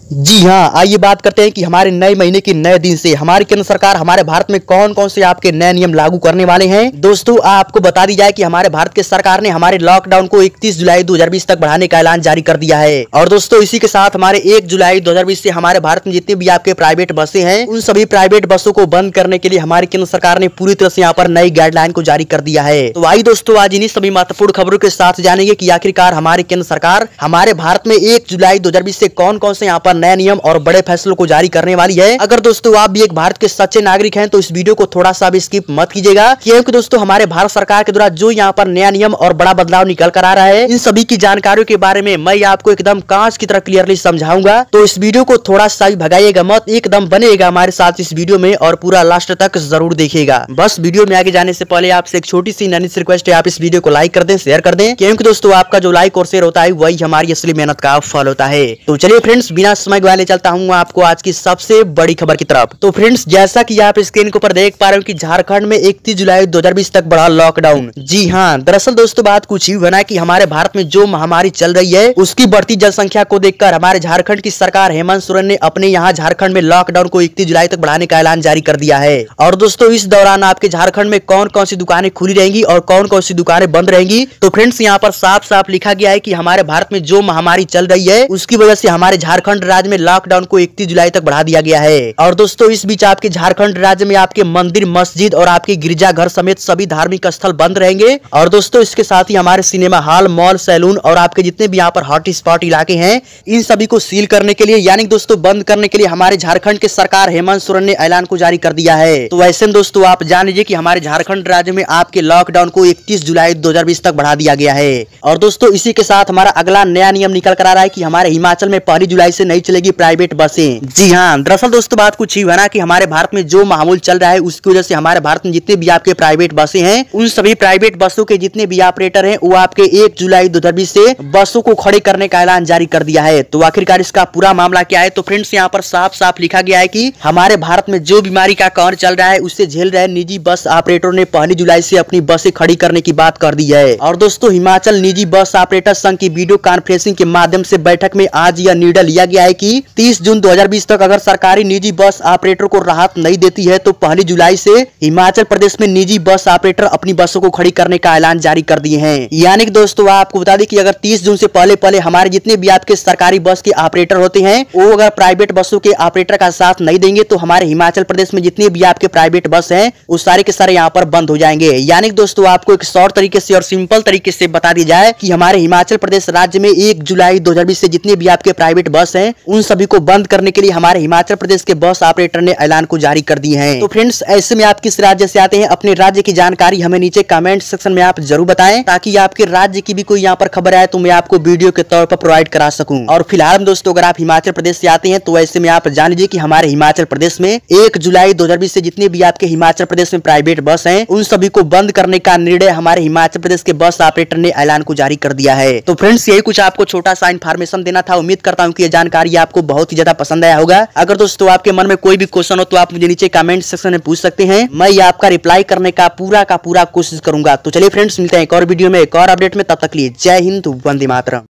जी हाँ, आइए बात करते हैं कि हमारे नए महीने की नए दिन से हमारी केंद्र सरकार हमारे भारत में कौन कौन से आपके नए नियम लागू करने वाले हैं। दोस्तों, आपको बता दी जाए कि हमारे भारत की सरकार ने हमारे लॉकडाउन को 31 जुलाई 2020 तक बढ़ाने का ऐलान जारी कर दिया है। और दोस्तों, इसी के साथ हमारे 1 जुलाई 2020 से हमारे भारत में जितने भी आपके प्राइवेट बसें हैं, उन सभी प्राइवेट बसों को बंद करने के लिए हमारी केंद्र सरकार ने पूरी तरह से यहाँ पर नई गाइडलाइन को जारी कर दिया है। तो आइए दोस्तों, आज इन्हीं सभी महत्वपूर्ण खबरों के साथ जानेंगे कि आखिरकार हमारी केंद्र सरकार हमारे भारत में 1 जुलाई 2020 से कौन कौन से यहाँ पर नए नियम और बड़े फैसलों को जारी करने वाली है। अगर दोस्तों आप भी एक भारत के सच्चे नागरिक हैं तो इस वीडियो को थोड़ा सा भी स्किप मत कीजिएगा, क्योंकि दोस्तों हमारे भारत सरकार के द्वारा जो यहाँ पर नया नियम और बड़ा बदलाव निकल कर आ रहा है, इन सभी की जानकारियों के बारे में मैं आपको एकदम कांच की तरह क्लियरली समझाऊंगा। तो इस वीडियो को थोड़ा सा भी भगाइएगा मत, एकदम बनेगा हमारे साथ इस वीडियो में और पूरा लास्ट तक जरूर देखिएगा। बस वीडियो में आगे जाने से पहले आपसे एक छोटी सी नन्ही सी रिक्वेस्ट है, आप इस वीडियो को लाइक कर दें, शेयर कर दें, क्योंकि दोस्तों आपका जो लाइक और शेयर होता है वही हमारी असली मेहनत का फल होता है। तो चलिए फ्रेंड्स, बिना समय गवाए चलता हूँ आपको आज की सबसे बड़ी खबर की तरफ। तो फ्रेंड्स, जैसा कि आप स्क्रीन के ऊपर देख पा रहे हो कि झारखंड में 31 जुलाई 2020 तक बढ़ा लॉकडाउन। जी हाँ, दरअसल दोस्तों बात कुछ ही बना कि हमारे भारत में जो महामारी चल रही है उसकी बढ़ती जनसंख्या को देखकर हमारे झारखंड की सरकार हेमंत सोरेन ने अपने यहाँ झारखंड में लॉकडाउन को 31 जुलाई तक बढ़ाने का ऐलान जारी कर दिया है। और दोस्तों इस दौरान आपके झारखंड में कौन कौन सी दुकानें खुली रहेंगी और कौन कौन सी दुकानें बंद रहेंगी, तो फ्रेंड्स यहाँ पर साफ साफ लिखा गया है कि हमारे भारत में जो महामारी चल रही है उसकी वजह से हमारे झारखंड राज्य में लॉकडाउन को 31 जुलाई तक बढ़ा दिया गया है। और दोस्तों इस बीच आपके झारखंड राज्य में आपके मंदिर, मस्जिद और आपके गिरजाघर समेत सभी धार्मिक स्थल बंद रहेंगे। और दोस्तों इसके साथ ही हमारे सिनेमा हॉल, मॉल, सैलून और आपके जितने भी यहाँ पर हॉट स्पॉट इलाके हैं, इन सभी को सील करने के लिए यानी दोस्तों बंद करने के लिए हमारे झारखंड की सरकार हेमंत सोरेन ने ऐलान को जारी कर दिया है। तो ऐसे में दोस्तों आप जान लीजिए कि हमारे झारखंड राज्य में आपके लॉकडाउन को 31 जुलाई 2020 तक बढ़ा दिया गया है। और दोस्तों इसी के साथ हमारा अगला नया नियम निकल कर आ रहा है कि हमारे हिमाचल में 1 जुलाई से नहीं चलेगी प्राइवेट बसें। जी हाँ, दरअसल दोस्तों बात कुछ ही बना कि हमारे भारत में जो माहौल चल रहा है उसकी वजह से हमारे भारत में जितने भी आपके प्राइवेट बसें हैं, उन सभी प्राइवेट बसों के जितने भी ऑपरेटर हैं वो आपके 1 जुलाई 2020 से बसों को खड़े करने का ऐलान जारी कर दिया है। तो आखिरकार इसका पूरा मामला क्या है, तो फ्रेंड्स यहाँ पर साफ साफ लिखा गया है कि हमारे भारत में जो बीमारी का कहर चल रहा है उससे झेल रहे निजी बस ऑपरेटरों ने 1 जुलाई से अपनी बसें खड़ी करने की बात कर दी है। और दोस्तों हिमाचल निजी बस ऑपरेटर संघ की वीडियो कॉन्फ्रेंसिंग के माध्यम से बैठक में आज यह निर्णय लिया गया है कि 30 जून 2020 तक अगर सरकारी निजी बस ऑपरेटर को राहत नहीं देती है तो 1 जुलाई से हिमाचल प्रदेश में निजी बस ऑपरेटर अपनी बसों को खड़ी करने का ऐलान जारी कर दिए हैं। यानी कि दोस्तों आपको बता दें कि अगर 30 जून से पहले हमारे जितने भी आपके सरकारी बस के ऑपरेटर होते हैं वो अगर प्राइवेट बसों के ऑपरेटर का साथ नहीं देंगे तो हमारे हिमाचल प्रदेश में जितने भी आपके प्राइवेट बस हैं वो सारे के सारे यहाँ पर बंद हो जाएंगे। यानी कि दोस्तों आपको एक शॉर्ट तरीके से और सिंपल तरीके से बता दी जाए कि हमारे हिमाचल प्रदेश राज्य में 1 जुलाई 2020 से जितने भी आपके प्राइवेट बस हैं उन सभी को बंद करने के लिए हमारे हिमाचल प्रदेश के बस ऑपरेटर ने ऐलान को जारी कर दी है। तो फ्रेंड्स ऐसे में आप किस राज्य से आते हैं, अपने राज्य की जानकारी हमें नीचे कमेंट सेक्शन में आप जरूर बताएं, ताकि आपके राज्य की भी कोई यहाँ पर खबर आए तो मैं आपको वीडियो के तौर पर प्रोवाइड करा सकूं। और फिलहाल दोस्तों अगर आप हिमाचल प्रदेश से आते हैं तो ऐसे में आप जान लीजिए कि हमारे हिमाचल प्रदेश में 1 जुलाई 2020 से जितने भी आपके हिमाचल प्रदेश में प्राइवेट बस हैं उन सभी को बंद करने का निर्णय हमारे हिमाचल प्रदेश के बस ऑपरेटर ने ऐलान को जारी कर दिया है। तो फ्रेंड्स यही कुछ आपको छोटा सा इन्फॉर्मेशन देना था। उम्मीद करता हूँ कि ये जानकारी आपको बहुत ही ज्यादा पसंद आया होगा। अगर दोस्तों आपके मन में कोई भी क्वेश्चन हो तो आप मुझे नीचे कमेंट सेक्शन में पूछ सकते हैं, मैं आपका रिप्लाई करने का पूरा कोशिश करूंगा। तो चलिए फ्रेंड्स मिलते हैं एक और वीडियो में एक और अपडेट में, तब तक के लिए जय हिंद, वंदे मातरम।